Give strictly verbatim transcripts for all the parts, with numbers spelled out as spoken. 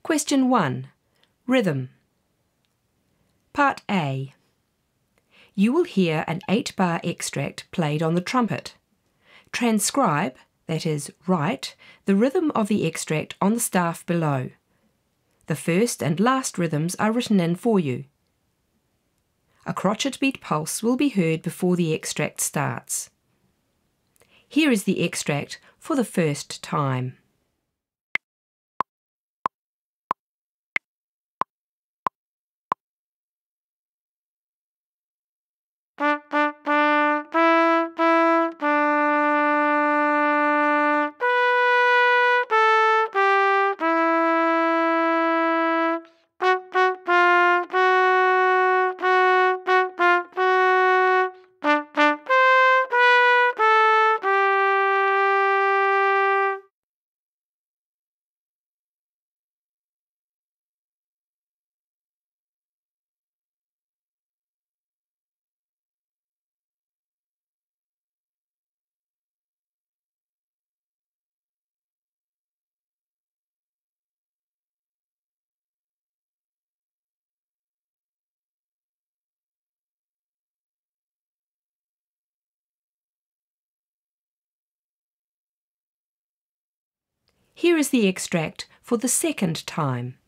Question one. Rhythm. Part A. You will hear an eight-bar extract played on the trumpet. Transcribe, that is, write, the rhythm of the extract on the staff below. The first and last rhythms are written in for you. A crotchet beat pulse will be heard before the extract starts. Here is the extract for the first time. Here is the extract for the second time.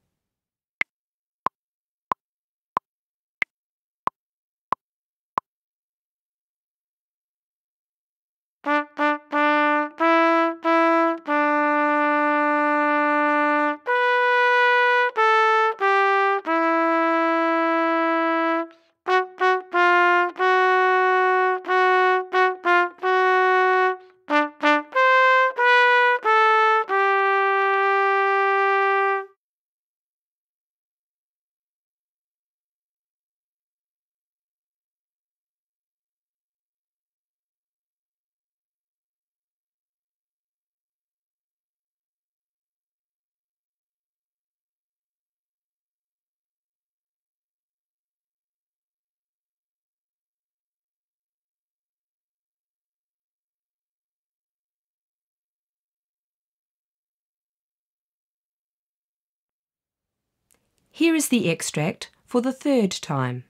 Here is the extract for the third time.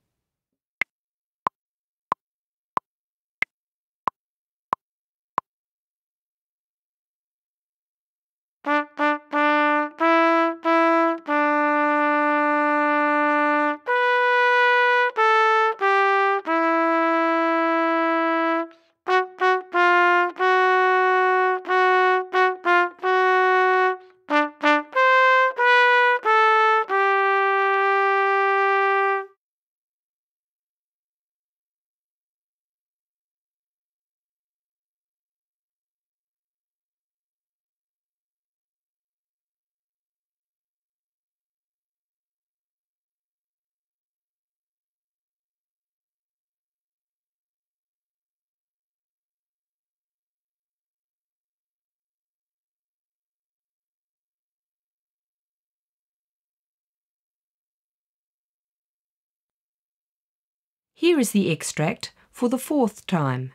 Here is the extract for the fourth time.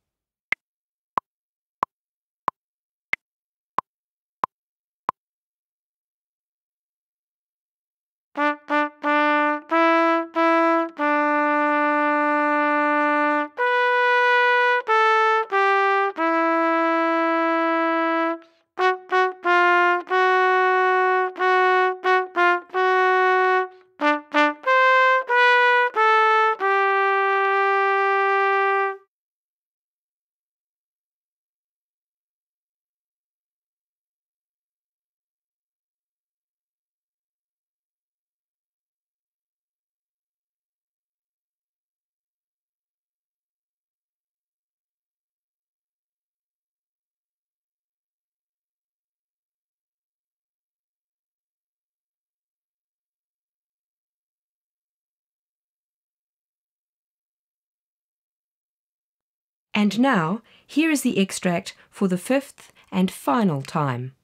And now, here is the extract for the fifth and final time.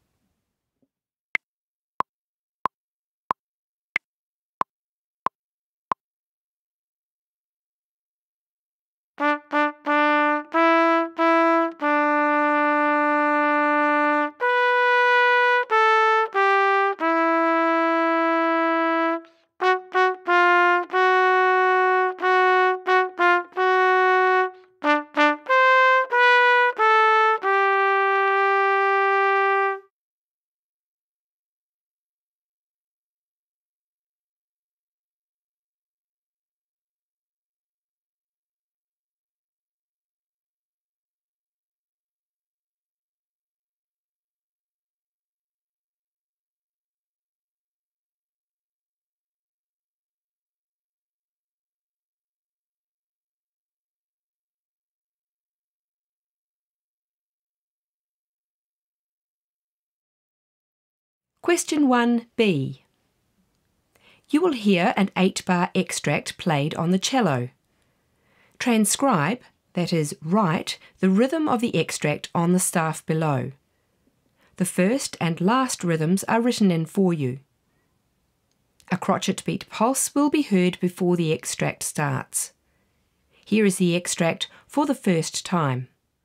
Question one B. You will hear an eight-bar extract played on the cello. Transcribe, that is, write, the rhythm of the extract on the staff below. The first and last rhythms are written in for you. A crotchet beat pulse will be heard before the extract starts. Here is the extract for the first time.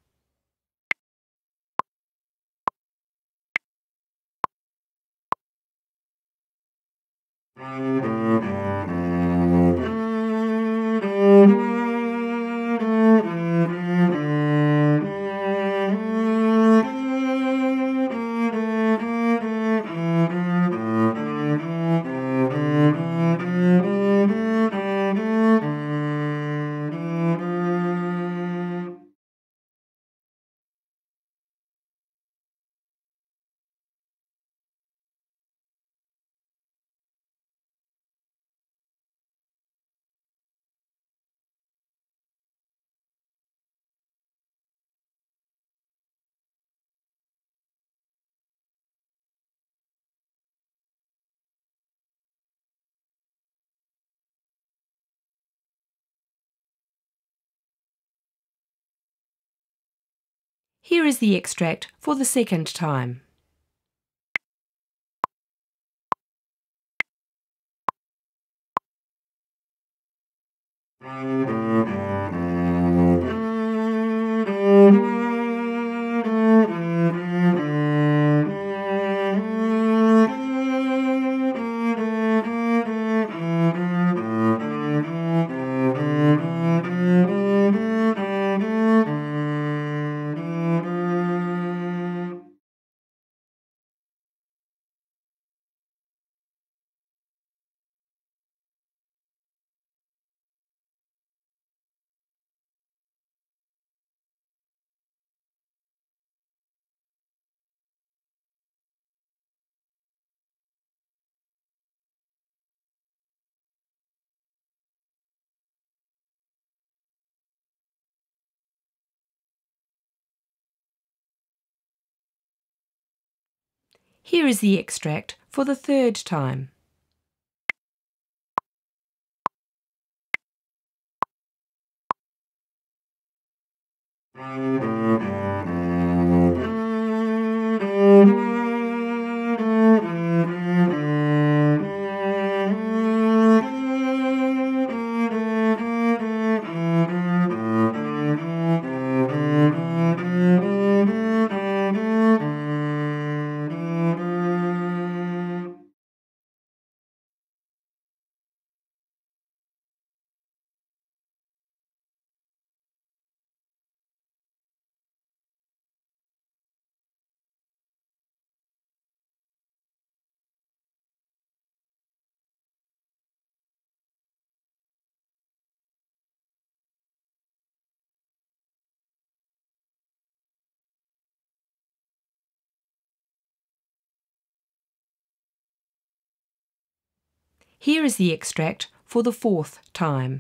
Here is the extract for the second time. Here is the extract for the third time. Here is the extract for the fourth time.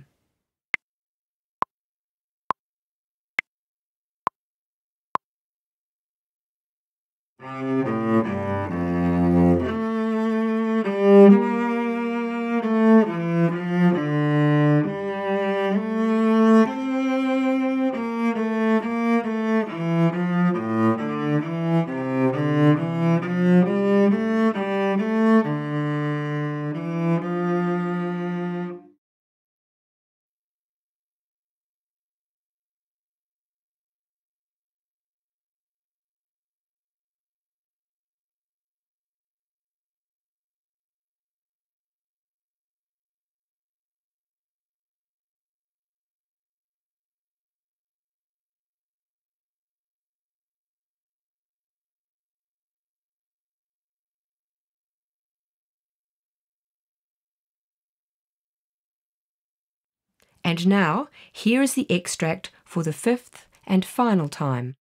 And now, here is the extract for the fifth and final time.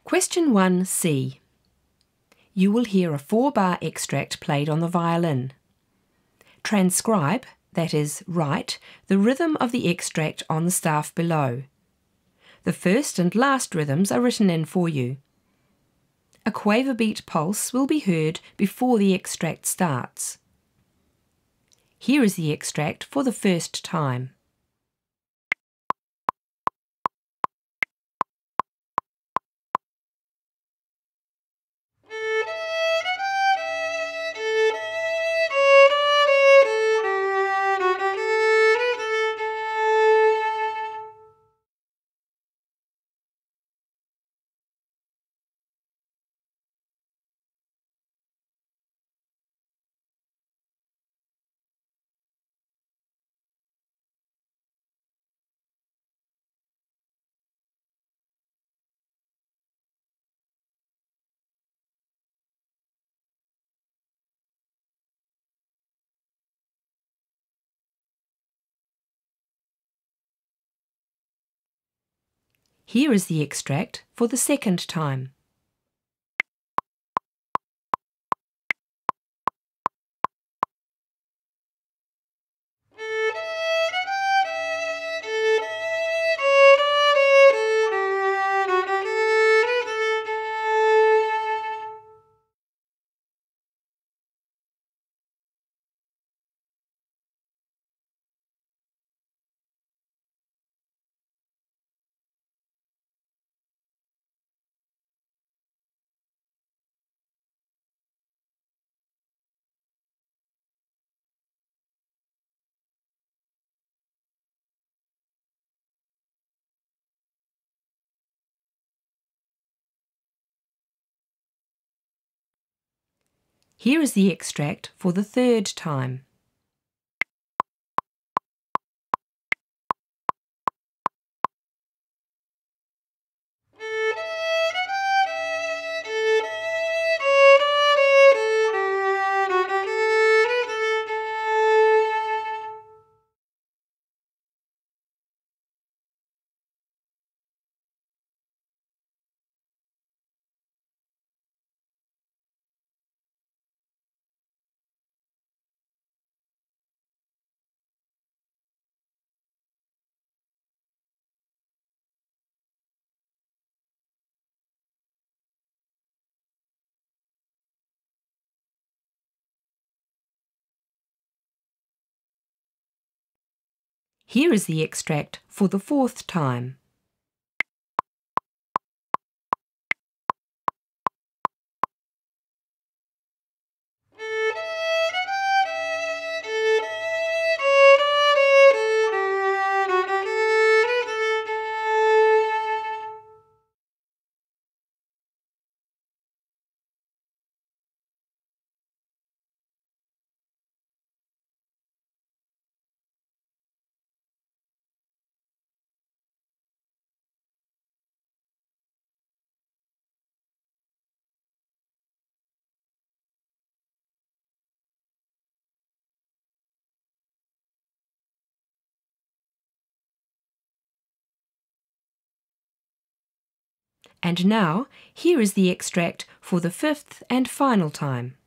Question one C. You will hear a four-bar extract played on the violin. Transcribe, that is, write, the rhythm of the extract on the staff below. The first and last rhythms are written in for you. A quaver beat pulse will be heard before the extract starts. Here is the extract for the first time. Here is the extract for the second time. Here is the extract for the third time. Here is the extract for the fourth time. And now, here is the extract for the fifth and final time.